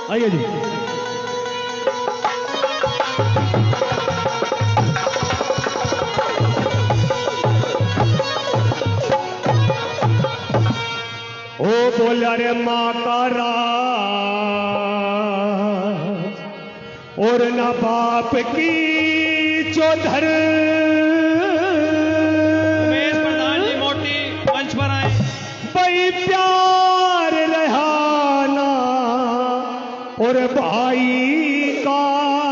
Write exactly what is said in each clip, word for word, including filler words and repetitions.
आइए जी। ओ बोला रे माँ का राज और न बाप की चौधर। रमेश प्रधान जी मोटी मंच पर आए। भाई प्यार रहाना और भाई का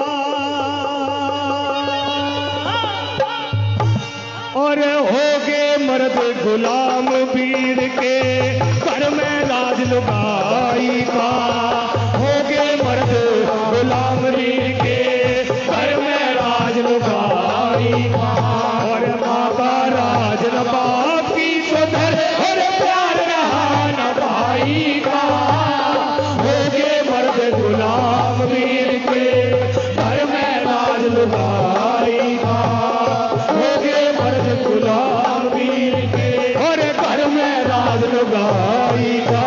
और होगे मर्द गुलाम वीर के घर में राज लुगाई का। होगे मर्द गुलाम वीर के घर में राज लुगाई का। और माँ का राज न बाप की चौधर और प्यार रहा न भाई का। होगे मर्द गुलाम वीर के घर में राज लुगाई का। होगे मर्द गुलाम वीर के और घर में राज लुगाई का।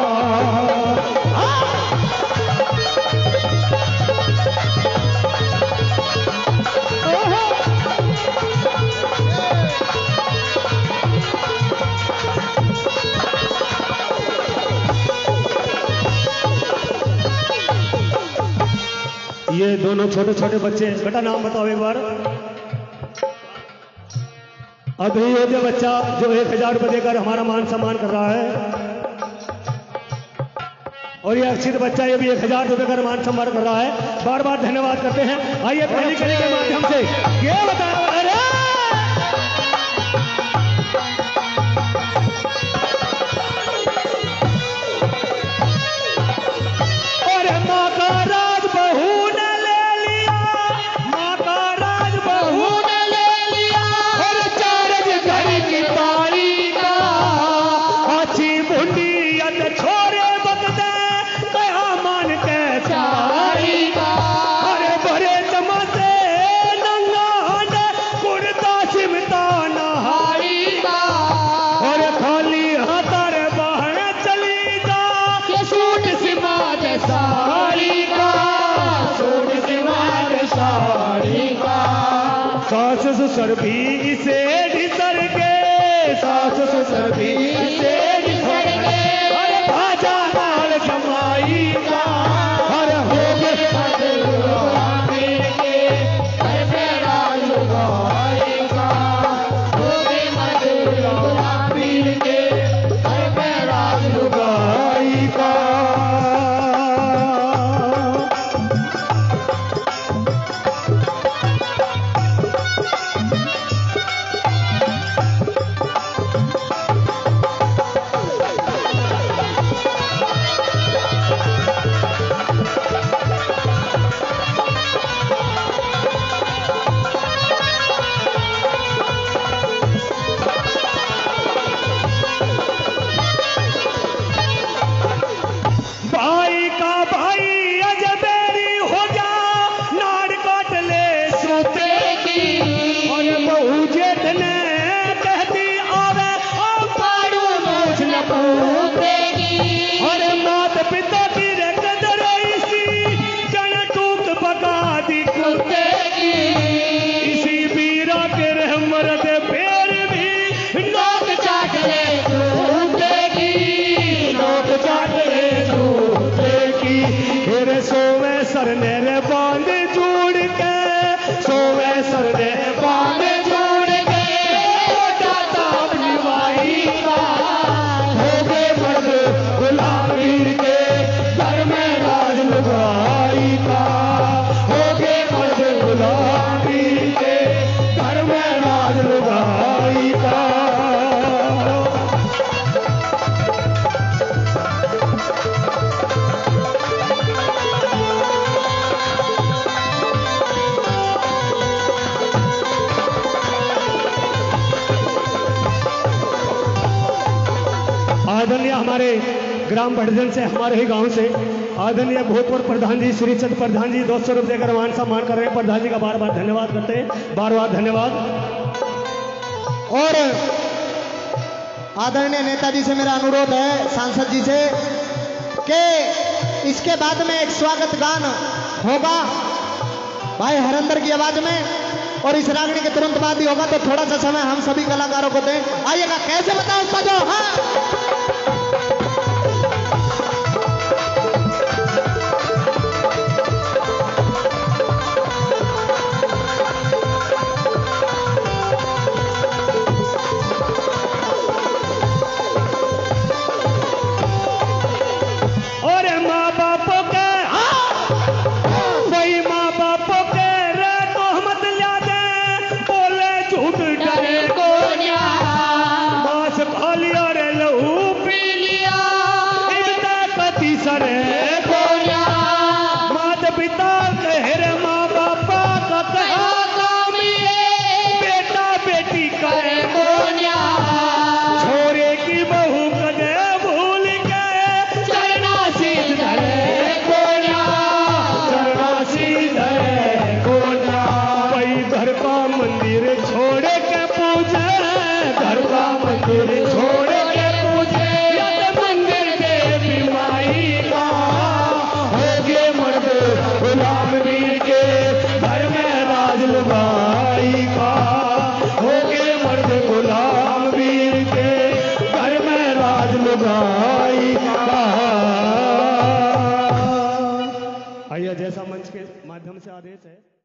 ये दोनों छोटे छोटे बच्चे, बेटा नाम बताओ एक बार। अभी ये बच्चा जो एक हजार रुपये देकर हमारा मान सम्मान कर रहा है, और ये अक्षित बच्चा ये भी एक हजार रुपये का मान सम्मान कर रहा है। बार बार धन्यवाद करते हैं। आइए पहली कड़ी के माध्यम से ये बता अरे और माँ का राज बहू ने ले लिया। माँ का राज बहू ने ले लिया। और चारज घर की तारी का अच्छी बुंडियत छोरे बकते कया मान के सारी का। अरे बड़े चमचे नंगान कुर्ता सिमटा नहारी का। और खाली हाथर बाहर चली जा के सूट सिमात साड़ी का। सूट सिमात साड़ी का। सास ससुर भी इसे ढिसर के। सास ससुर भी इसे ढिसर के। अरे भाजा नाल जमाई का। अरे हो गए गुलामी के घर में राज लुगाई का। हो गए गुलामी के घर में राज लुगाई का। भाई का भाई अजमेरी हो जा नाड़ काट ले सोते की। और बहू जेठ ने कहती आवे ओ पाड़ू मूछ न पूतेगी। और मात पिता की रे कदर इसी जन टूक पका दी कुत्ते की। इसी बीरा के रह मरद पैर भी नोक चाट ले सूतेगी। नोक चाट ले सूतेगी। फिर सोवे सर ने रे बांध जोड़ के। सोवे सर ने बांध जोड़ के जाता अपनी माई का। हो गए मर्द गुलाम वीर के घर में राज लुगाई का। हो गए मर्द गुलाम वीर के घर में राज लुगाई का। आदरणीय हमारे ग्राम भटजन से, हमारे ही गांव से आदरणीय भूतपूर्व प्रधान जी श्री चंद प्रधान जी दो सौ रुपये का मान सम्मान कर रहे हैं। प्रधान जी का बार बार धन्यवाद करते हैं। बार बार धन्यवाद। और आदरणीय नेताजी से मेरा अनुरोध है, सांसद जी से, कि इसके बाद में एक स्वागत गान होगा भाई हरिंदर की आवाज में, और इस रागनी के तुरंत बाद ही होगा। तो थोड़ा सा समय हम सभी कलाकारों को दें। आइएगा, कैसे बताओ सजो। हाँ जैसा मंच के माध्यम से आदेश है।